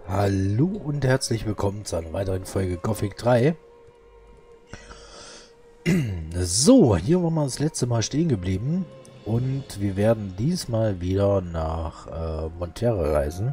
Hallo und herzlich willkommen zu einer weiteren Folge Gothic 3. So, hier waren wir das letzte Mal stehen geblieben und wir werden diesmal wieder nach Monterra reisen.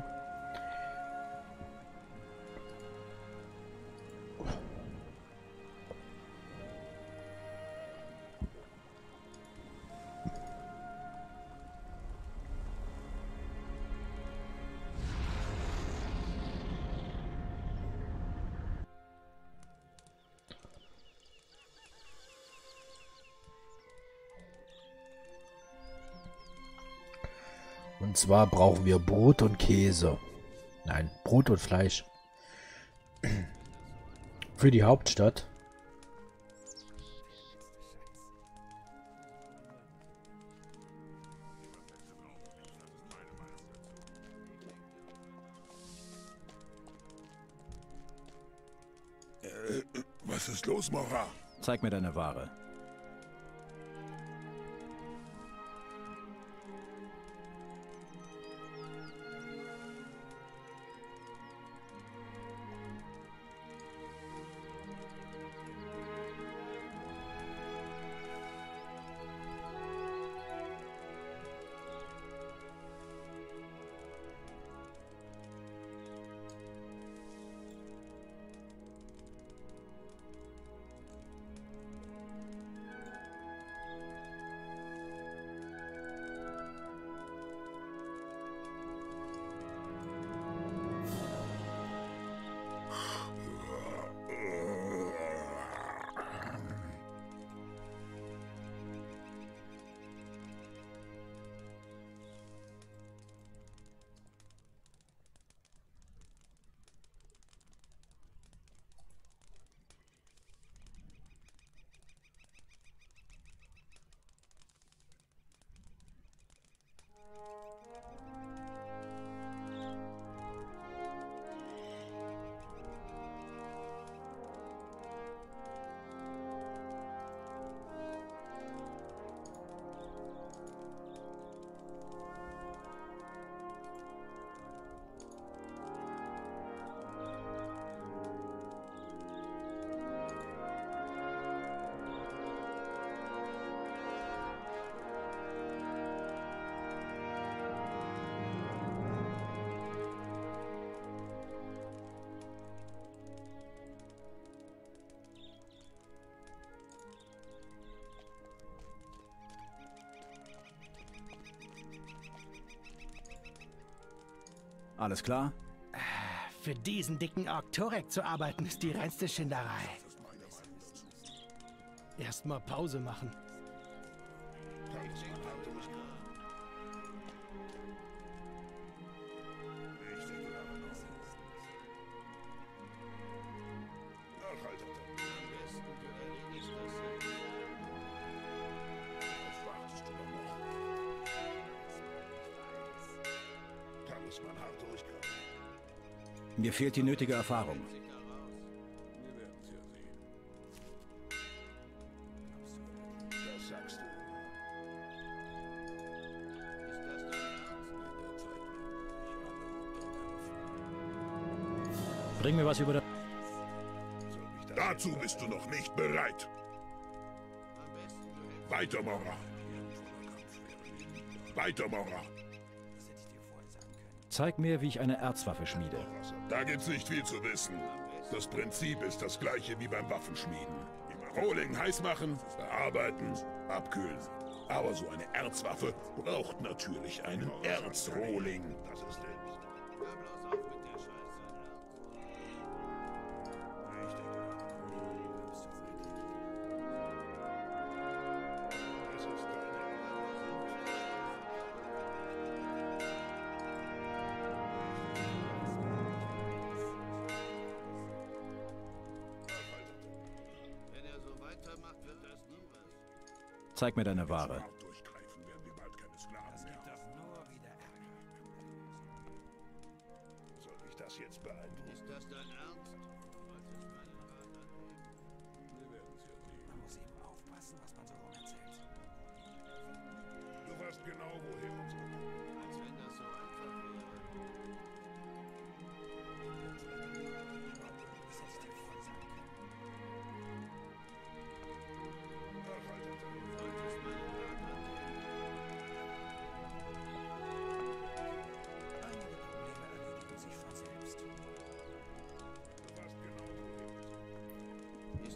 Und zwar brauchen wir Brot und Käse. Nein, Brot und Fleisch. Für die Hauptstadt. Was ist los, Mora? Zeig mir deine Ware. Alles klar? Für diesen dicken Ork-Torek zu arbeiten, ist die reinste Schinderei. Erstmal Pause machen. Mir fehlt die nötige Erfahrung. Das sagst du. Bring mir was über das... Dazu bist du noch nicht bereit. Weiter, Mora. Weiter, Mora. Zeig mir, wie ich eine Erzwaffe schmiede. Da gibt's nicht viel zu wissen. Das Prinzip ist das gleiche wie beim Waffenschmieden. Rohling heiß machen, bearbeiten, abkühlen. Aber so eine Erzwaffe braucht natürlich einen Erzrohling. Das ist Zeig mir deine Ware. durchgreifen, werden wir bald keine Sklaven mehr. Soll mich das jetzt beeindrucken? Ist das dein Ernst? Wir werden es ja sehen. Man muss eben aufpassen, was man so rum erzählt. Du weißt genau, woher unsere... Als wenn das so einfach wäre.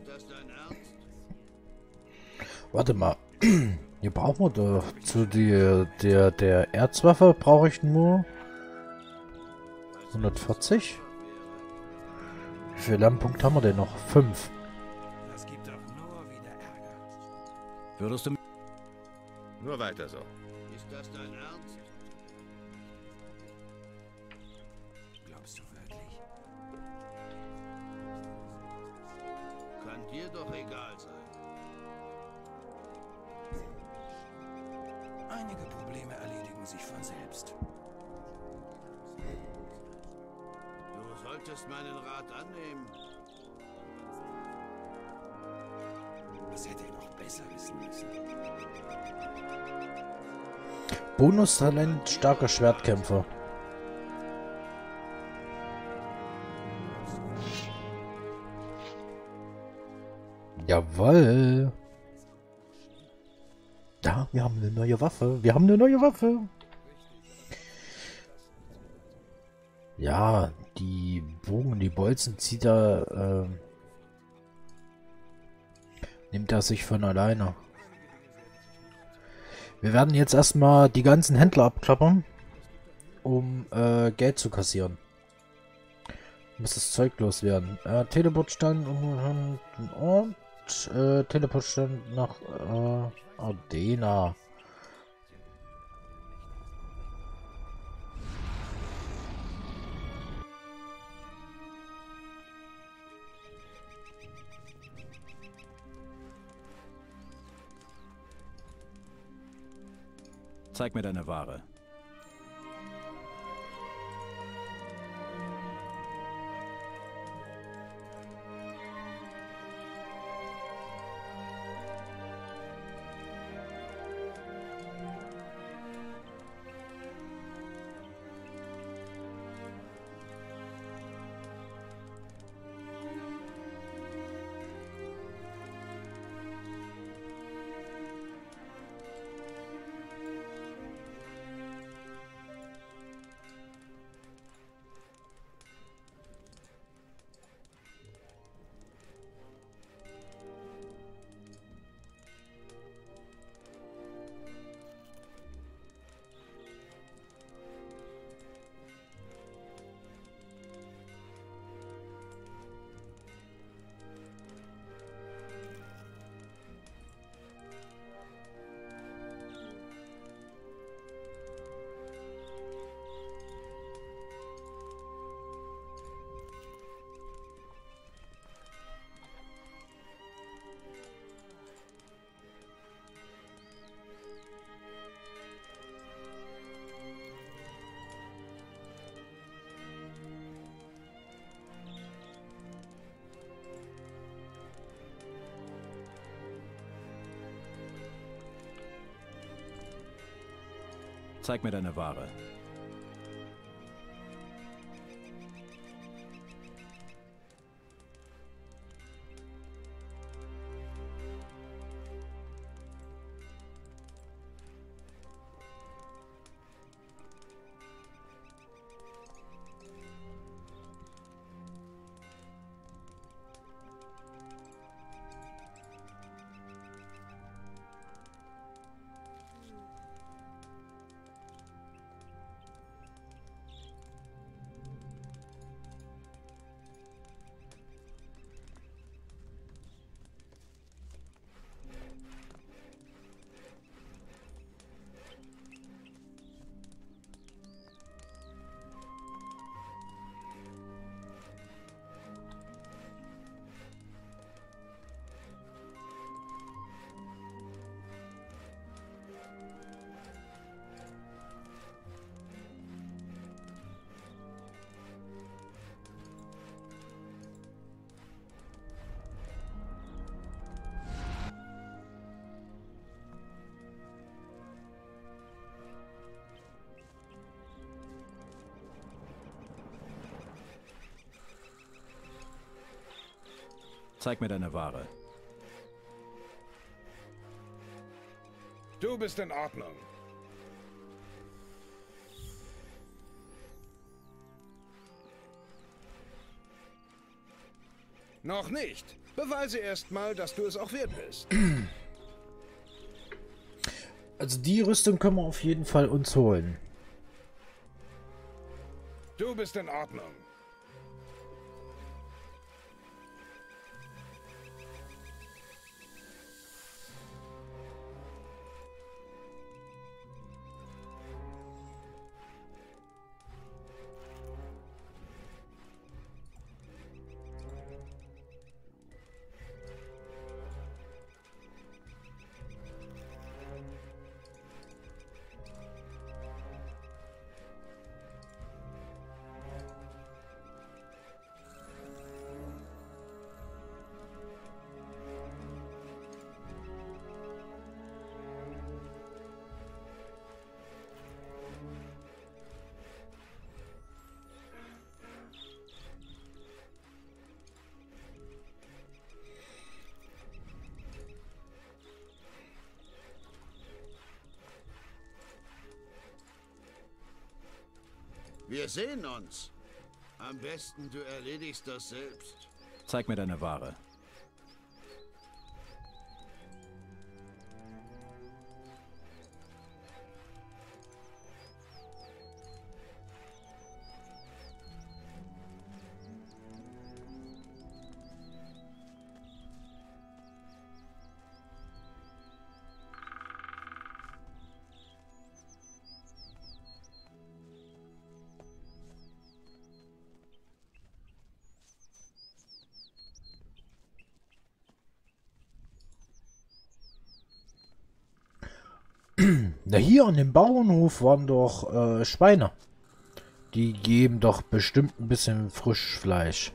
das dein Ernst? Warte mal. Hier brauchen wir doch zu der Erzwaffe brauche ich nur 140. Wie viele Lernpunkte haben wir denn noch? 5. Das gibt doch nur wieder Ärger. Würdest du... Nur weiter so. Ist das dein Ernst? Glaubst du wirklich? Kann dir doch egal sein. Einige Probleme erledigen sich von selbst. Du solltest meinen Rat annehmen. Das hätte er noch besser wissen müssen. Bonustalent, starker Schwertkämpfer. Jawoll. Ja, wir haben eine neue Waffe. Wir haben eine neue Waffe. Ja, die Bogen, die Bolzen zieht er, nimmt er sich von alleine. Wir werden jetzt erstmal die ganzen Händler abklappern, um Geld zu kassieren. Muss das Zeug loswerden. Teleportstand und Teleportstand nach Ardena. Zeig mir deine Ware. Zeig mir deine Ware. Zeig mir deine Ware. Du bist in Ordnung. Noch nicht. Beweise erst mal, dass du es auch wert bist. Also die Rüstung können wir auf jeden Fall uns holen. Du bist in Ordnung. Wir sehen uns. Am besten, du erledigst das selbst. Zeig mir deine Ware. Na, hier an dem Bauernhof waren doch Schweine. Die geben doch bestimmt ein bisschen Frischfleisch.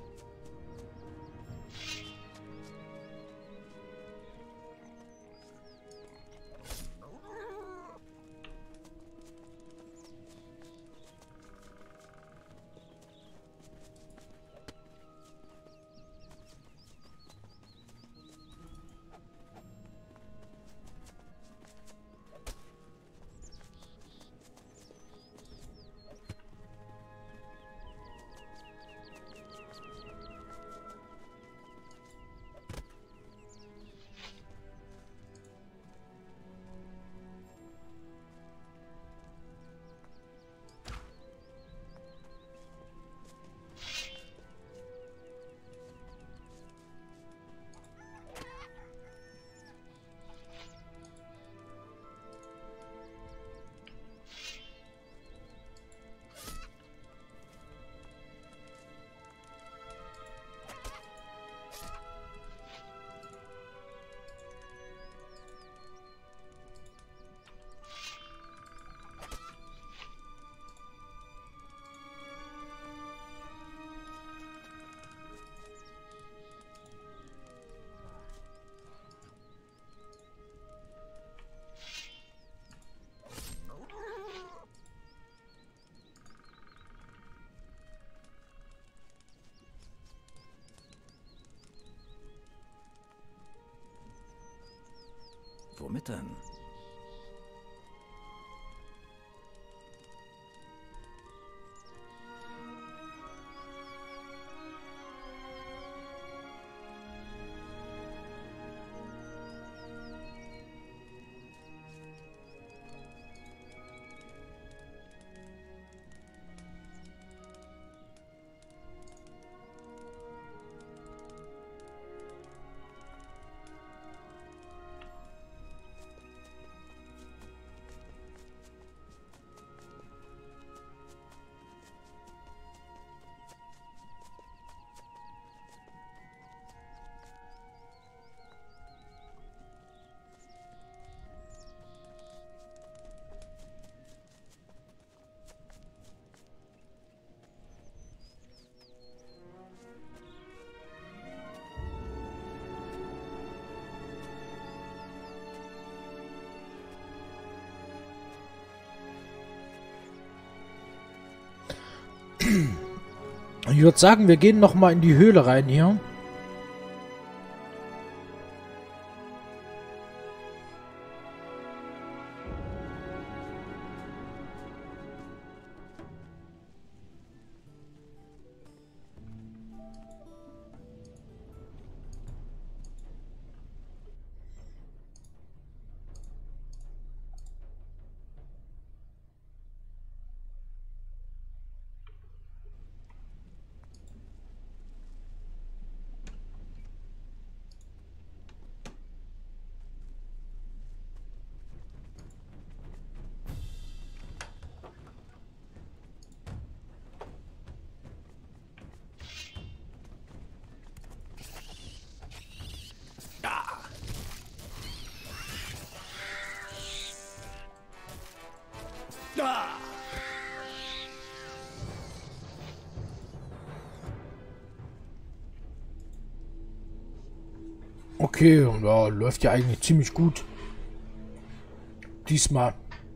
Womit denn? Ich würde sagen, wir gehen noch mal in die Höhle rein hier. Okay, ja, läuft ja eigentlich ziemlich gut. Diesmal.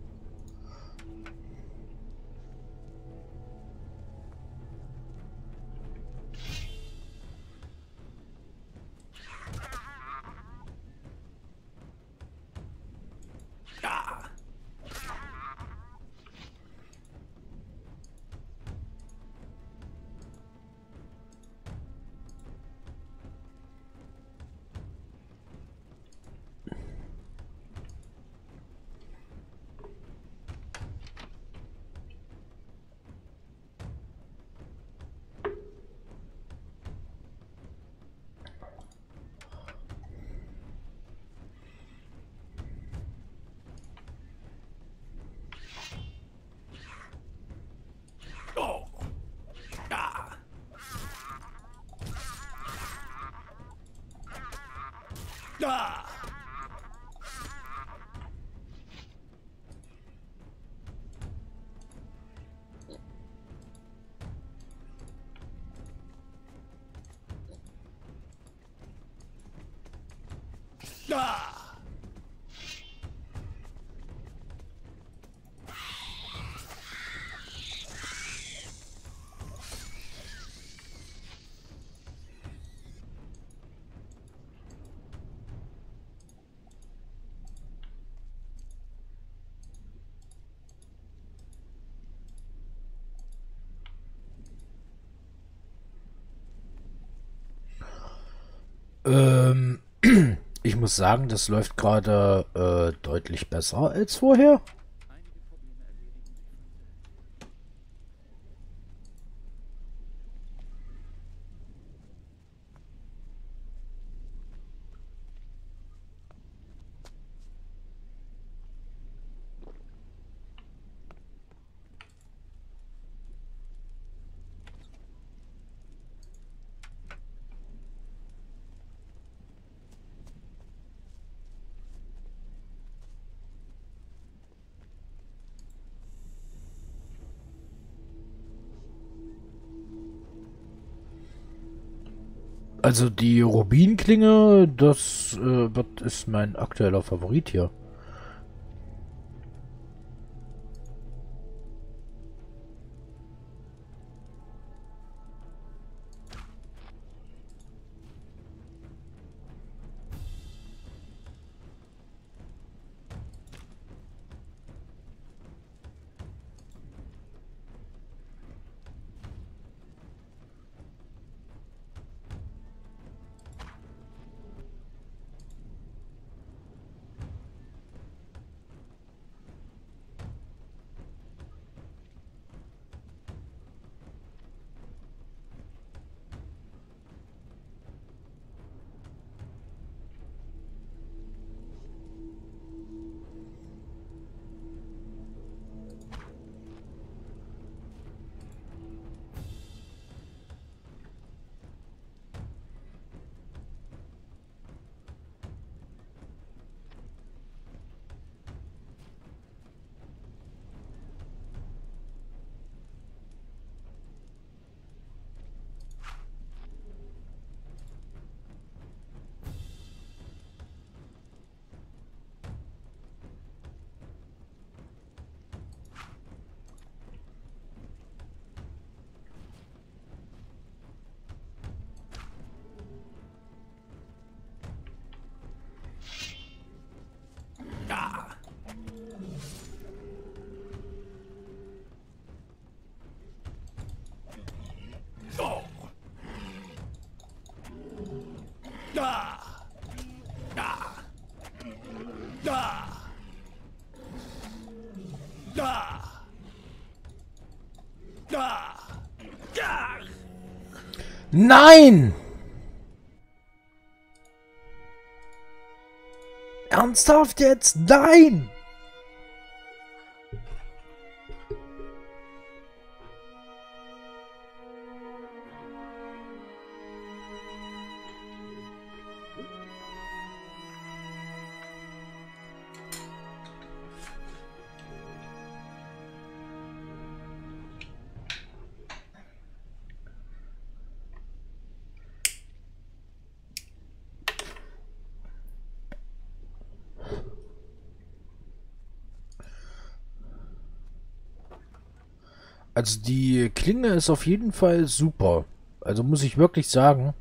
Ähm, ich muss sagen, das läuft gerade deutlich besser als vorher. Also die Rubinklinge, das ist mein aktueller Favorit hier. Nein! Ernsthaft jetzt? Nein! Also die Klinge ist auf jeden Fall super. Also muss ich wirklich sagen.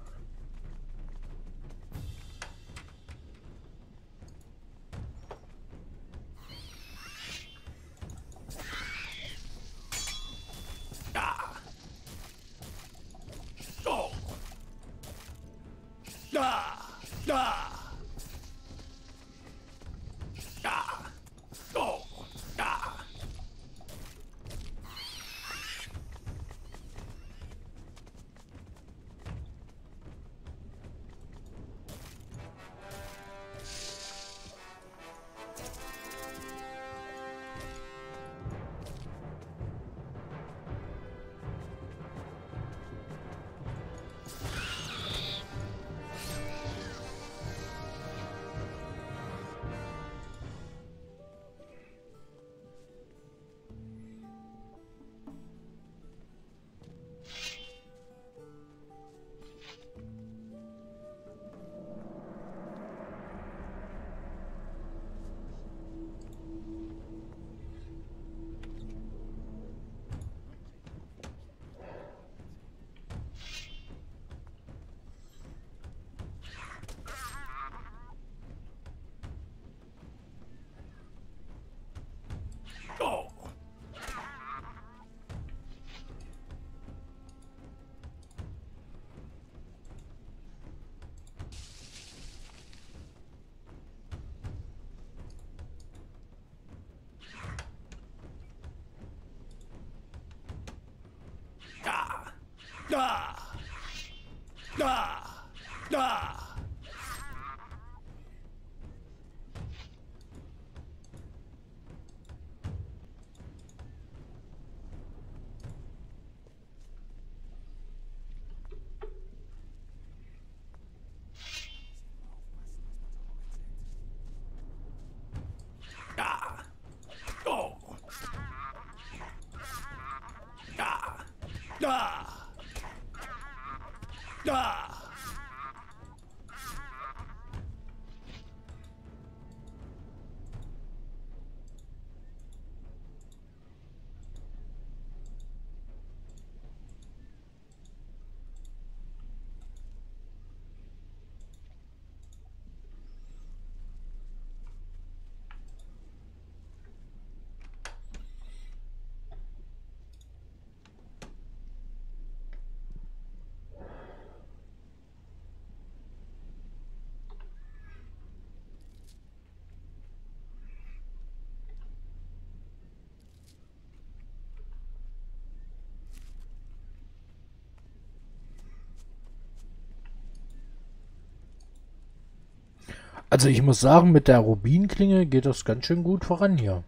Also ich muss sagen, mit der Rubinklinge geht das ganz schön gut voran hier.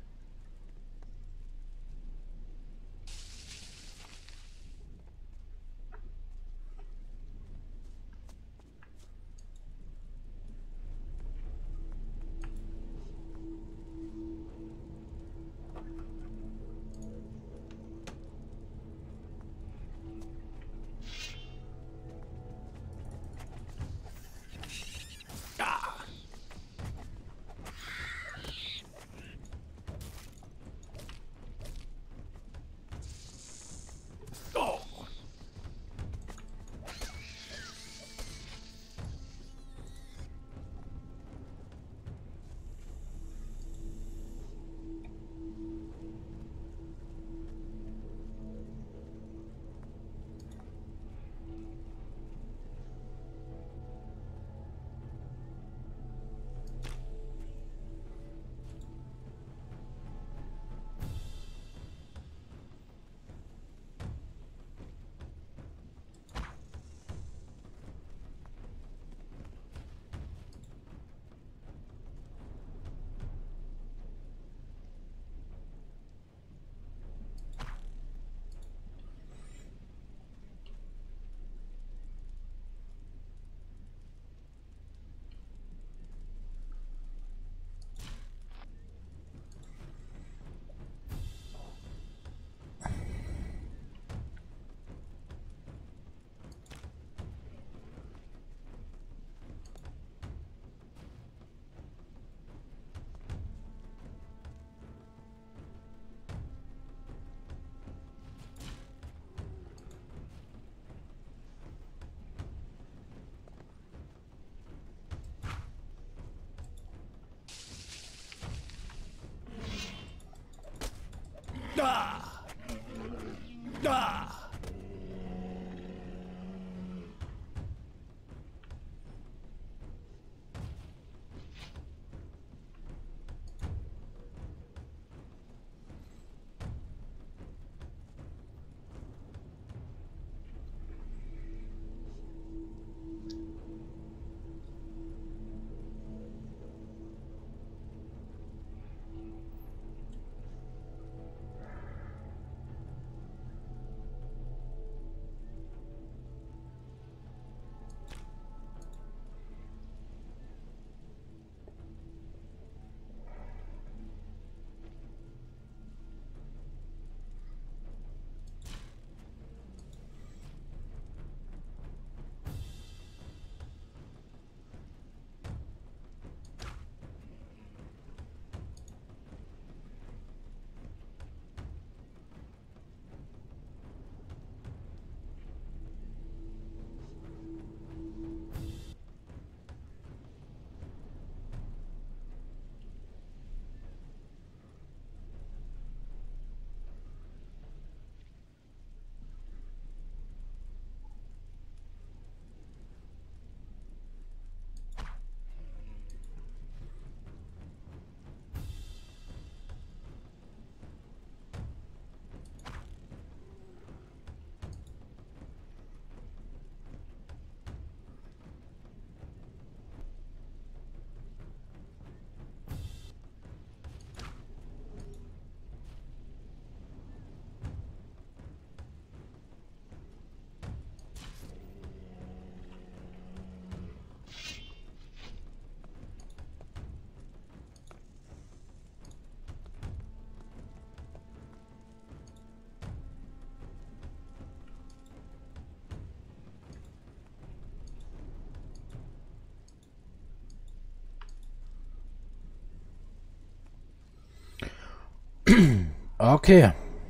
Okay.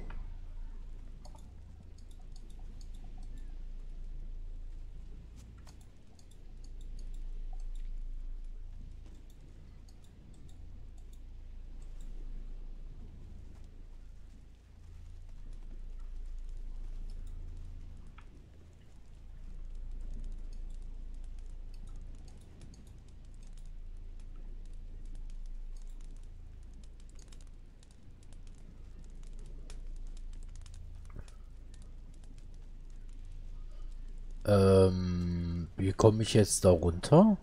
Wie komme ich jetzt da runter?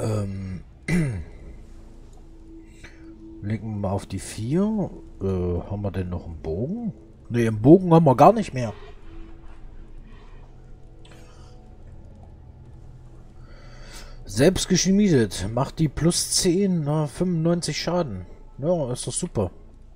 Legen wir mal auf die 4. Haben wir denn noch einen Bogen? Ne, einen Bogen haben wir gar nicht mehr. Selbst geschmiedet. Macht die plus 10, na, 95 Schaden. Ja, ist doch super.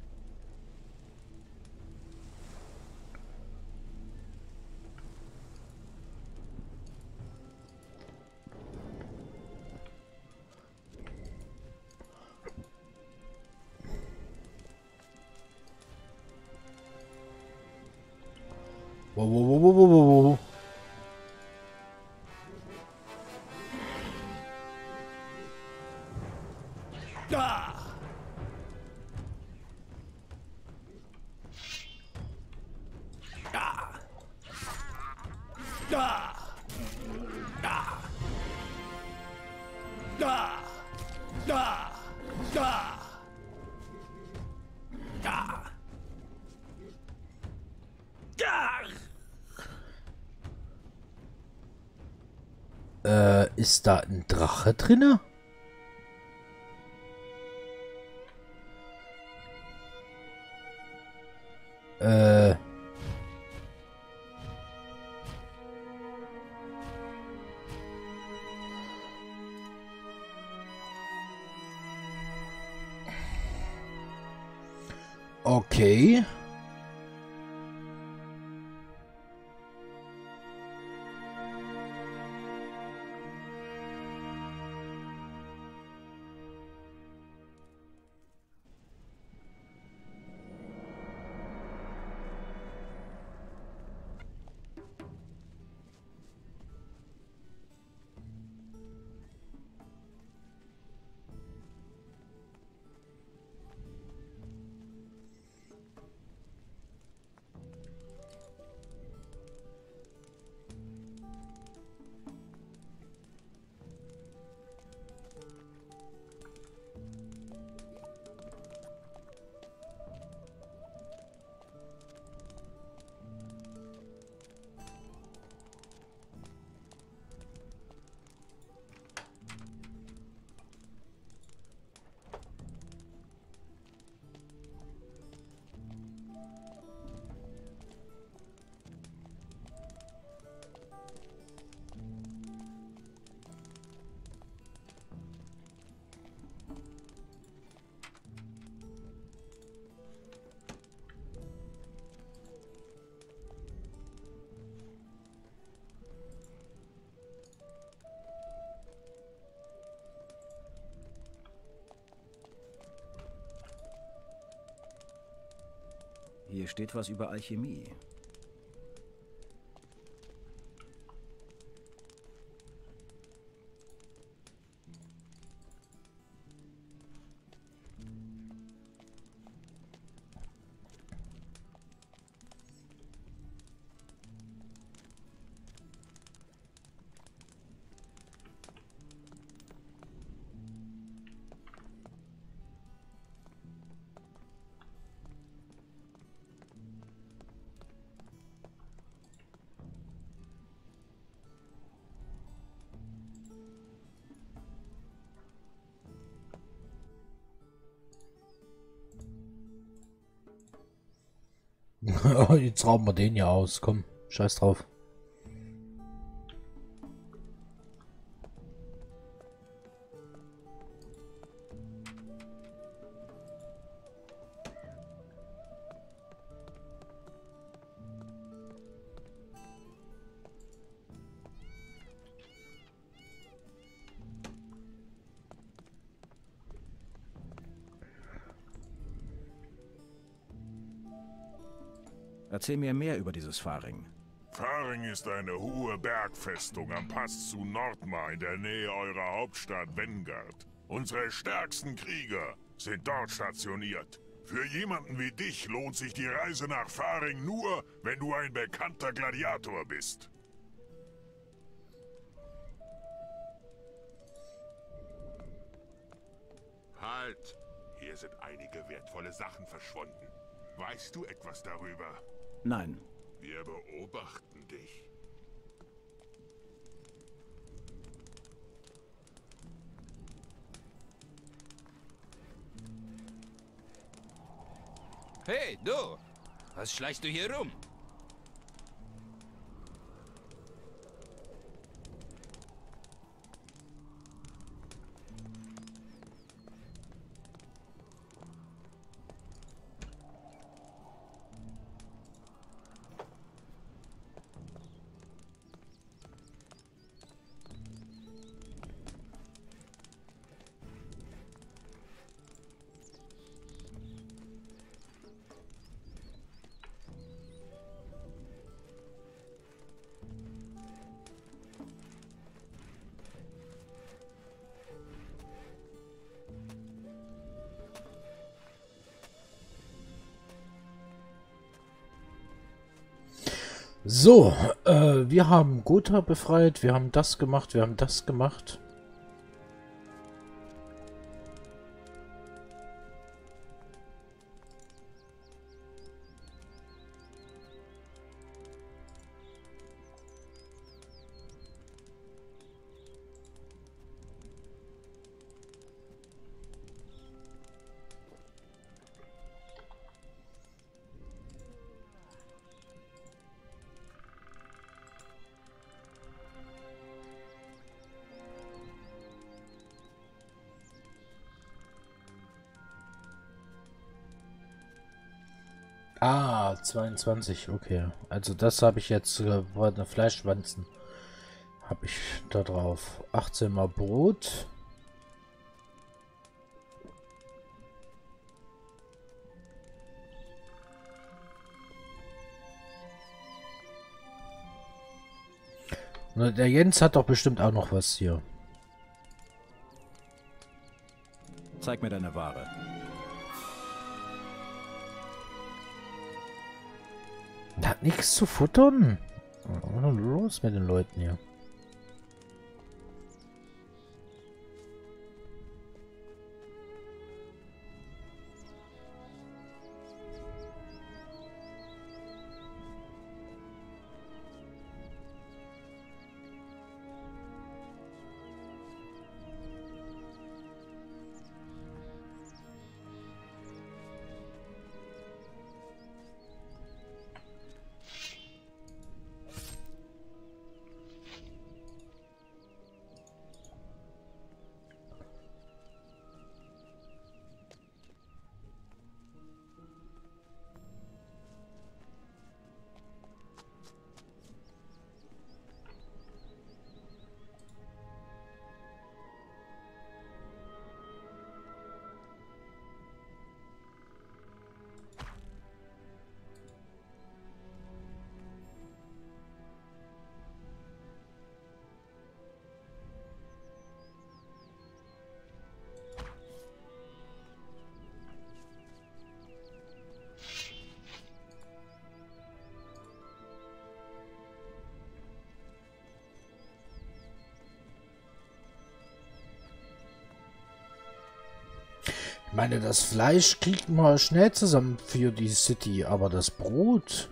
Wow, wow, wow, wow, wow, wow. Ist da ein Drache drinne? Okay. Hier steht was über Alchemie. Jetzt rauben wir den ja aus. Komm, scheiß drauf. Erzähl mir mehr über dieses Faring. Faring ist eine hohe Bergfestung am Pass zu Nordmar in der Nähe eurer Hauptstadt Vengard. Unsere stärksten Krieger sind dort stationiert. Für jemanden wie dich lohnt sich die Reise nach Faring nur, wenn du ein bekannter Gladiator bist. Halt! Hier sind einige wertvolle Sachen verschwunden. Weißt du etwas darüber? Nein. Wir beobachten dich. Hey, du! Was schleichst du hier rum? So, wir haben Gotha befreit, wir haben das gemacht, wir haben das gemacht. Ah, 22, okay. Also das habe ich jetzt, eine Fleischwanzen habe ich da drauf. 18 mal Brot. Na, der Jens hat doch bestimmt auch noch was hier. Zeig mir deine Ware. Hat nichts zu futtern. Was ist denn los mit den Leuten hier? Ich meine, das Fleisch kriegt man schnell zusammen für die City, aber das Brot...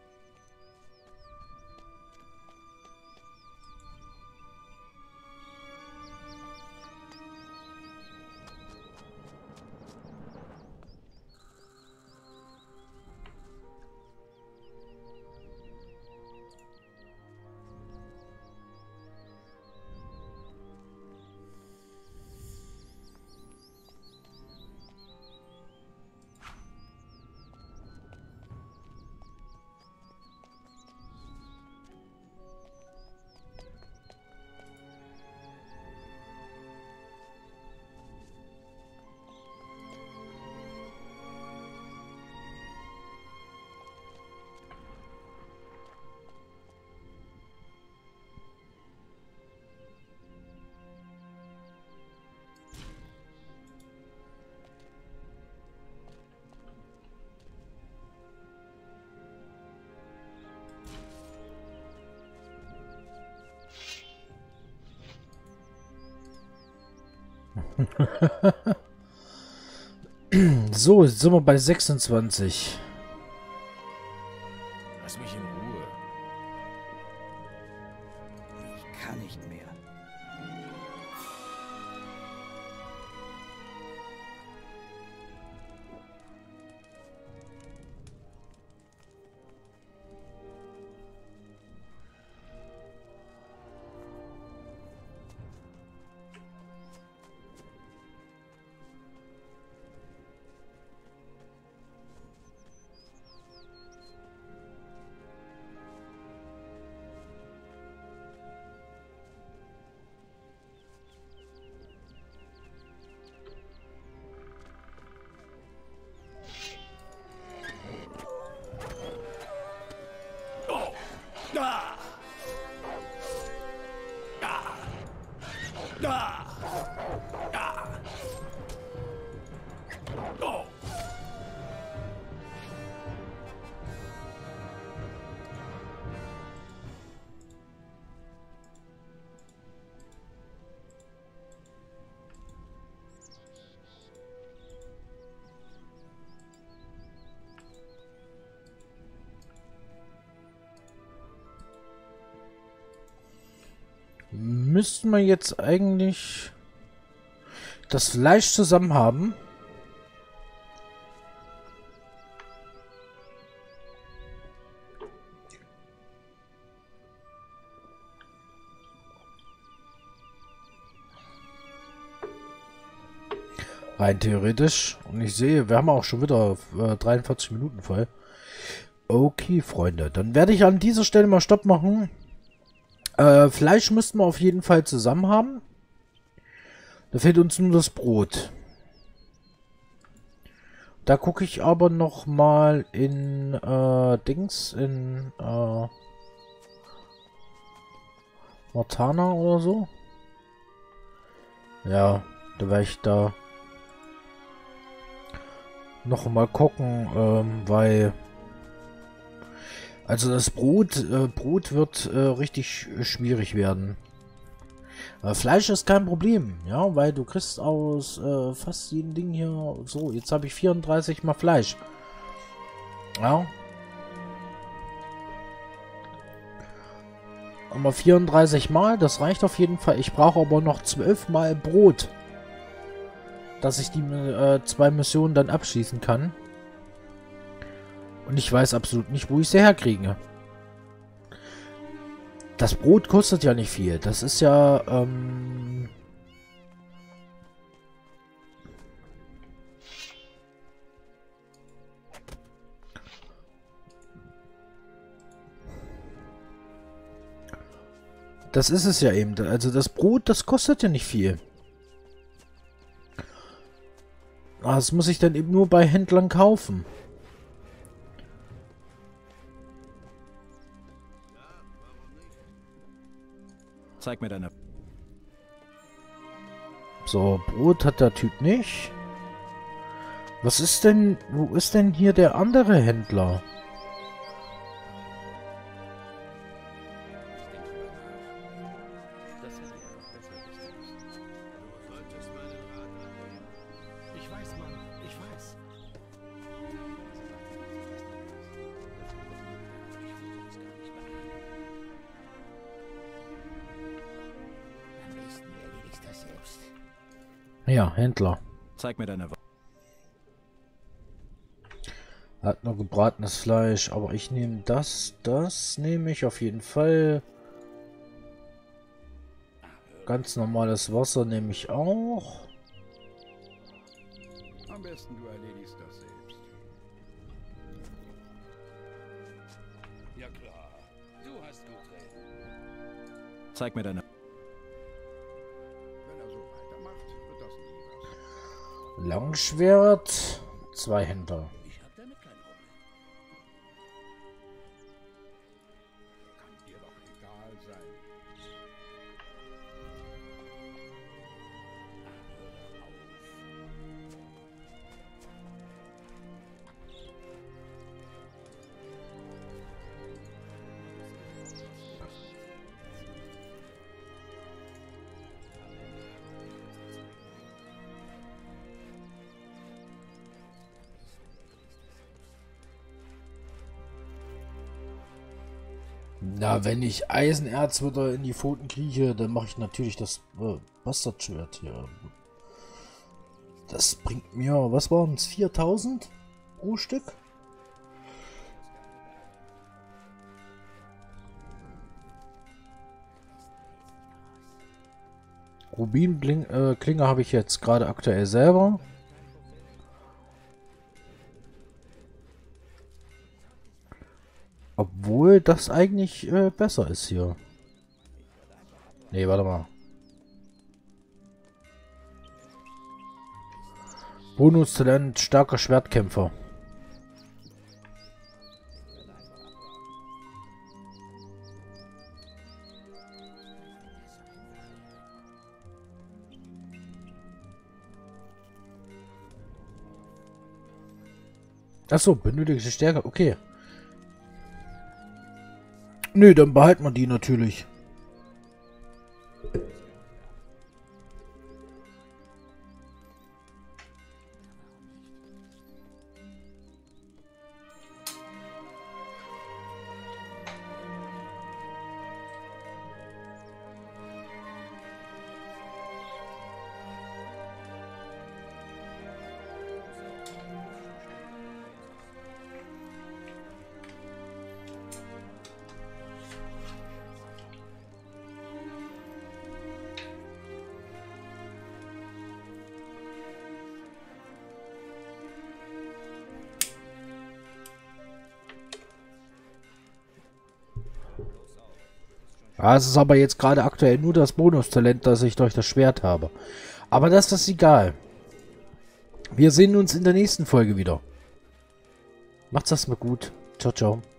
So, jetzt sind wir bei 26. Lass mich in Ruhe. Ich kann nicht mehr. Müssten wir jetzt eigentlich das Fleisch zusammen haben? Rein theoretisch. Und ich sehe, wir haben auch schon wieder 43 Minuten voll. Okay, Freunde. Dann werde ich an dieser Stelle mal Stopp machen. Fleisch müssten wir auf jeden Fall zusammen haben. Da fehlt uns nur das Brot. Da gucke ich aber noch mal in Mortana oder so. Ja, da werde ich da noch mal gucken, weil also das Brot wird richtig schwierig werden. Fleisch ist kein Problem, ja, weil du kriegst aus fast jedem Ding hier so. Jetzt habe ich 34 mal Fleisch. Ja. Aber 34 mal, das reicht auf jeden Fall. Ich brauche aber noch 12 mal Brot, dass ich die 2 Missionen dann abschließen kann. Und ich weiß absolut nicht, wo ich sie herkriege. Das Brot kostet ja nicht viel. Das ist ja, das ist es ja eben. Also das Brot, das kostet ja nicht viel. Das muss ich dann eben nur bei Händlern kaufen. Zeig mir deine... So, Brot hat der Typ nicht. Was ist denn... Wo ist denn hier der andere Händler? Ich weiß, Mann. Ich weiß. Ja, Händler. Zeig mir deine... Hat noch gebratenes Fleisch, aber ich nehme das nehme ich auf jeden Fall. Ganz normales Wasser nehme ich auch. Am besten du erledigst das selbst. Ja klar, du hast gut reden. Zeig mir deine... Wenn er so weitermacht, wird das nie was. Langschwert, 2 Händler. Ich hab damit kein Problem. Kann dir doch egal sein. Na, wenn ich Eisenerz wieder in die Pfoten kriege, dann mache ich natürlich das Bastardschwert hier. Das bringt mir, was waren es, 4000 pro Stück? Rubin-Klinge habe ich jetzt gerade aktuell selber. Obwohl das eigentlich besser ist hier. Nee, warte mal. Bonustalent, starker Schwertkämpfer. Achso, benötigte Stärke. Okay. Nö, dann behalten wir die natürlich. Ja, es ist aber jetzt gerade aktuell nur das Bonustalent, das ich durch das Schwert habe. Aber das ist egal. Wir sehen uns in der nächsten Folge wieder. Macht's das mal gut. Ciao, ciao.